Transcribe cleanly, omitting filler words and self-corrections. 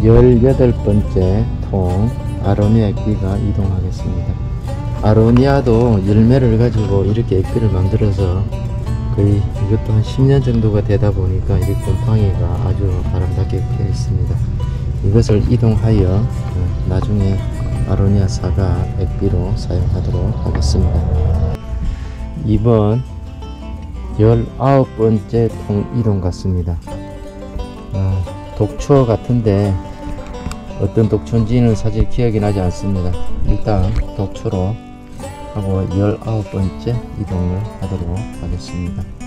18번째 통 아로니아 액비가 이동하겠습니다. 아로니아도 열매를 가지고 이렇게 액비를 만들어서 거의 이것도 한 10년 정도가 되다 보니까 이 곰팡이가 아주 아름답게 피어 있습니다. 이것을 이동하여 나중에 아로니아 사과 액비로 사용하도록 하겠습니다. 이번 19번째 통 이동 같습니다. 독초 같은데 어떤 독초인지는 사실 기억이 나지 않습니다. 일단 독초로 하고 19번째 이동을 하도록 하겠습니다.